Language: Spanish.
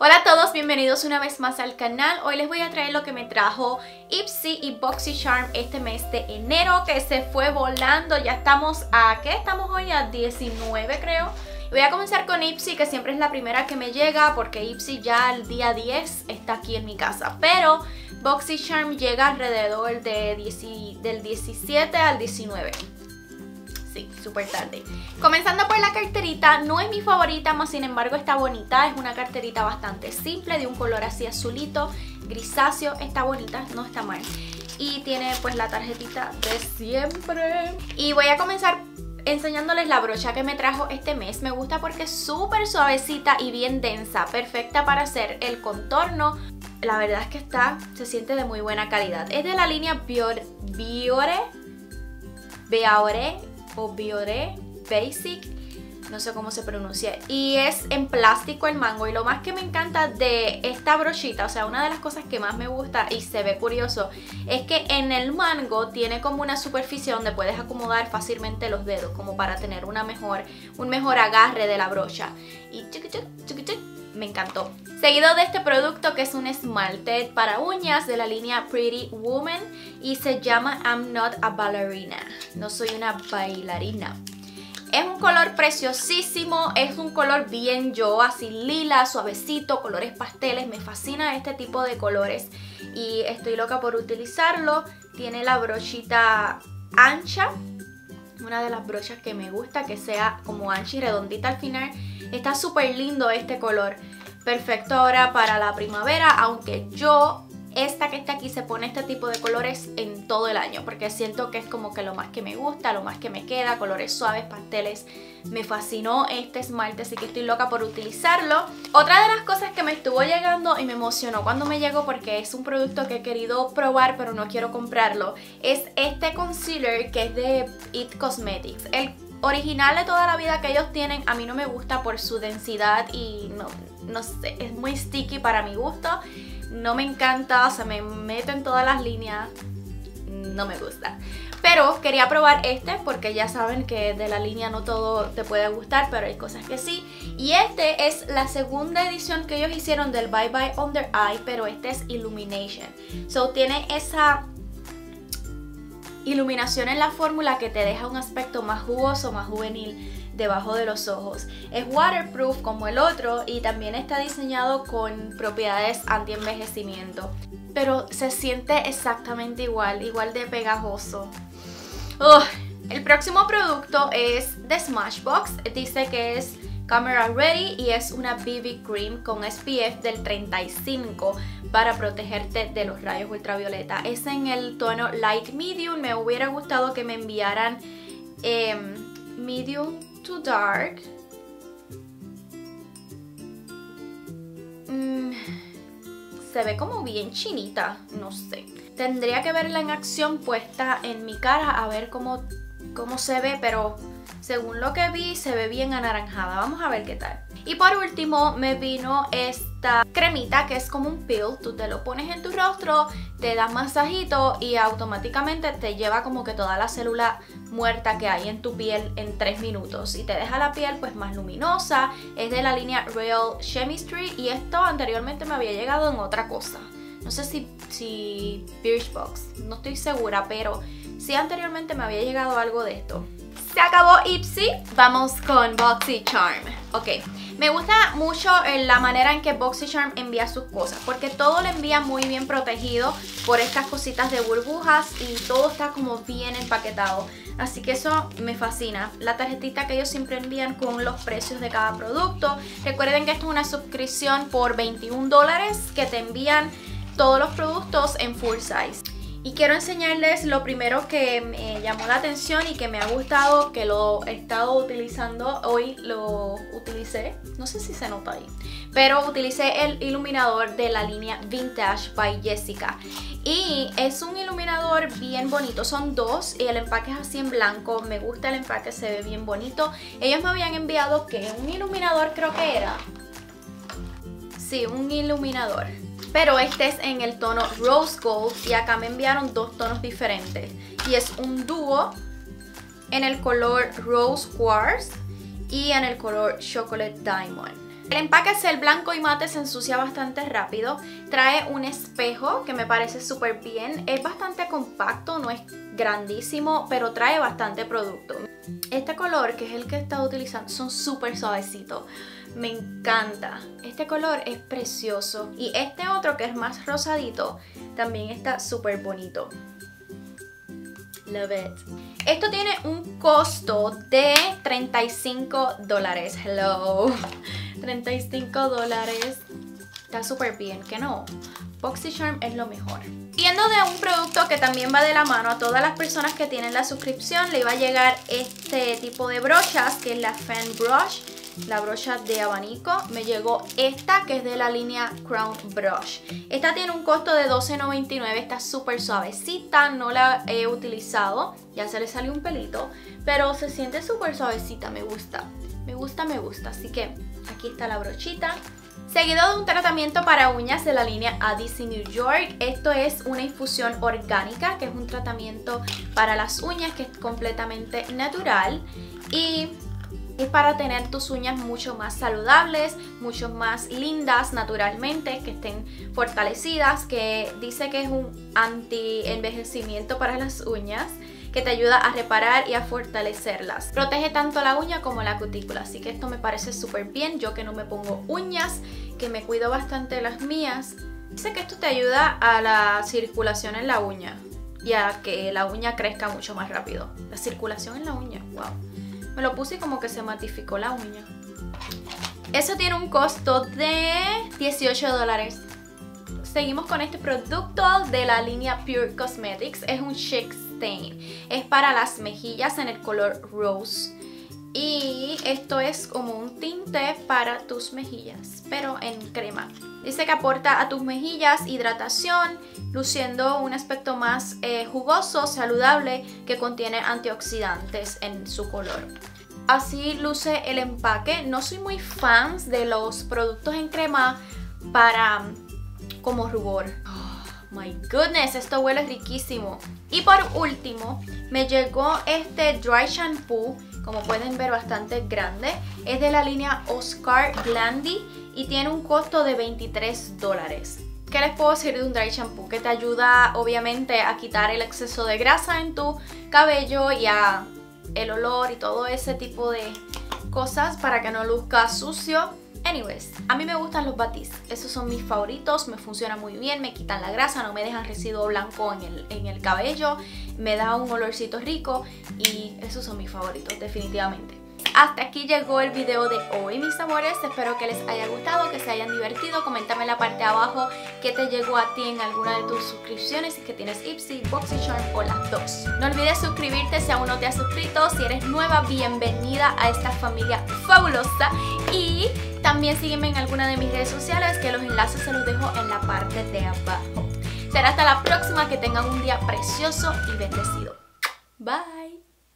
Hola a todos, bienvenidos una vez más al canal. Hoy les voy a traer lo que me trajo Ipsy y BoxyCharm este mes de enero, que se fue volando. Ya estamos a, ¿qué? Estamos hoy a 19 creo. Voy a comenzar con Ipsy, que siempre es la primera que me llega, porque Ipsy ya el día 10 está aquí en mi casa. Pero BoxyCharm llega alrededor de del 17 al 19. Sí, súper tarde. Comenzando por la carterita, no es mi favorita, más sin embargo está bonita. Es una carterita bastante simple, de un color así azulito, grisáceo. Está bonita, no está mal. Y tiene pues la tarjetita de siempre. Y voy a comenzar enseñándoles la brocha que me trajo este mes. Me gusta porque es súper suavecita y bien densa, perfecta para hacer el contorno. La verdad es que se siente de muy buena calidad. Es de la línea Biore Basic, no sé cómo se pronuncia, y es en plástico el mango. Y lo más que me encanta de esta brochita, o sea, una de las cosas que más me gusta y se ve curioso, es que en el mango tiene como una superficie donde puedes acomodar fácilmente los dedos, como para tener un mejor agarre de la brocha. Y me encantó. Seguido de este producto, que es un esmalte para uñas de la línea Pretty Woman, y se llama I'm Not a Ballerina, no soy una bailarina. Es un color preciosísimo, es un color bien yo, así lila, suavecito, colores pasteles. Me fascina este tipo de colores y estoy loca por utilizarlo. Tiene la brochita ancha, una de las brochas que me gusta, que sea como ancha y redondita al final. Está súper lindo este color, perfecto ahora para la primavera, aunque esta que está aquí se pone este tipo de colores en todo el año, porque siento que es como que lo más que me gusta, lo más que me queda, colores suaves, pasteles. Me fascinó este esmalte, así que estoy loca por utilizarlo. Otra de las cosas que me estuvo llegando y me emocionó cuando me llegó, porque es un producto que he querido probar pero no quiero comprarlo, es este concealer que es de It Cosmetics. El original de toda la vida que ellos tienen a mí no me gusta por su densidad y no sé, es muy sticky para mi gusto. No me encanta, se me mete en todas las líneas, no me gusta. Pero quería probar este porque ya saben que de la línea no todo te puede gustar, pero hay cosas que sí. Y este es la segunda edición que ellos hicieron del Bye Bye Under Eye, pero este es Illumination. So tiene esa iluminación en la fórmula que te deja un aspecto más jugoso, más juvenil debajo de los ojos. Es waterproof como el otro y también está diseñado con propiedades anti-envejecimiento, pero se siente exactamente igual de pegajoso. El próximo producto es de Smashbox. Dice que es Camera Ready y es una BB Cream con SPF del 35 para protegerte de los rayos ultravioleta. Es en el tono Light Medium. Me hubiera gustado que me enviaran Medium to Dark. Se ve como bien chinita, no sé. Tendría que verla en acción puesta en mi cara a ver cómo se ve, pero según lo que vi se ve bien anaranjada. Vamos a ver qué tal. Y por último me vino esta cremita que es como un peel. Tú te lo pones en tu rostro, te das masajito y automáticamente te lleva como que toda la célula muerta que hay en tu piel en 3 minutos. Y te deja la piel pues más luminosa. Es de la línea Real Chemistry y esto anteriormente me había llegado en otra cosa. No sé si Birchbox, no estoy segura, pero sí anteriormente me había llegado algo de esto. Se acabó Ipsy, vamos con BoxyCharm. Ok, me gusta mucho la manera en que BoxyCharm envía sus cosas, porque todo lo envía muy bien protegido por estas cositas de burbujas y todo está como bien empaquetado. Así que eso me fascina. La tarjetita que ellos siempre envían con los precios de cada producto. Recuerden que esto es una suscripción por $21 que te envían todos los productos en full size. Y quiero enseñarles lo primero que me llamó la atención y que me ha gustado, que lo he estado utilizando. Hoy lo utilicé, no sé si se nota ahí, pero utilicé el iluminador de la línea Vintage by Jessica. Y es un iluminador bien bonito, son dos y el empaque es así en blanco. Me gusta el empaque, se ve bien bonito. Ellos me habían enviado que un iluminador, creo que era. Sí, un iluminador. Pero este es en el tono Rose Gold y acá me enviaron dos tonos diferentes. Y es un dúo en el color Rose Quartz y en el color Chocolate Diamond. El empaque es el blanco y mate, se ensucia bastante rápido. Trae un espejo que me parece súper bien. Es bastante compacto, no es grandísimo, pero trae bastante producto. Este color, que es el que he estado utilizando, son súper suavecitos. Me encanta. Este color es precioso. Y este otro, que es más rosadito, también está súper bonito. Love it. Esto tiene un costo de $35. Hello. $35. Está súper bien, ¿que no? BoxyCharm es lo mejor. Yendo de un producto que también va de la mano, a todas las personas que tienen la suscripción le iba a llegar este tipo de brochas, que es la Fan Brush, la brocha de abanico. Me llegó esta, que es de la línea Crown Brush. Esta tiene un costo de $12.99, está súper suavecita, no la he utilizado, ya se le salió un pelito, pero se siente súper suavecita, me gusta. Me gusta, me gusta, así que aquí está la brochita. Seguido de un tratamiento para uñas de la línea ADC New York. Esto es una infusión orgánica, que es un tratamiento para las uñas que es completamente natural y es para tener tus uñas mucho más saludables, mucho más lindas naturalmente, que estén fortalecidas, que dice que es un anti-envejecimiento para las uñas, que te ayuda a reparar y a fortalecerlas. Protege tanto la uña como la cutícula, así que esto me parece súper bien. Yo que no me pongo uñas, que me cuido bastante de las mías. Dice que esto te ayuda a la circulación en la uña y a que la uña crezca mucho más rápido. La circulación en la uña, wow. Me lo puse y como que se matificó la uña. Eso tiene un costo de $18. Seguimos con este producto de la línea Pure Cosmetics. Es un Chic Stain. Es para las mejillas en el color Rose. Y esto es como un tinte para tus mejillas, pero en crema. Dice que aporta a tus mejillas hidratación, luciendo un aspecto más jugoso, saludable, que contiene antioxidantes en su color. Así luce el empaque. No soy muy fan de los productos en crema para como rubor. Oh my goodness, esto huele riquísimo. Y por último, me llegó este Dry Shampoo. Como pueden ver, bastante grande. Es de la línea Oscar Glandy y tiene un costo de $23. ¿Qué les puedo decir de un dry shampoo? Que te ayuda obviamente a quitar el exceso de grasa en tu cabello y a el olor y todo ese tipo de cosas para que no luzca sucio. Anyways, a mí me gustan los Batiste, esos son mis favoritos, me funcionan muy bien, me quitan la grasa, no me dejan residuo blanco en el cabello, me da un olorcito rico y esos son mis favoritos definitivamente. Hasta aquí llegó el video de hoy, mis amores. Espero que les haya gustado, que se hayan divertido. Coméntame en la parte de abajo qué te llegó a ti en alguna de tus suscripciones, si es que tienes Ipsy, BoxyCharm o las dos. No olvides suscribirte si aún no te has suscrito. Si eres nueva, bienvenida a esta familia fabulosa. Y también sígueme en alguna de mis redes sociales, que los enlaces se los dejo en la parte de abajo. Será hasta la próxima, que tengan un día precioso y bendecido. Bye.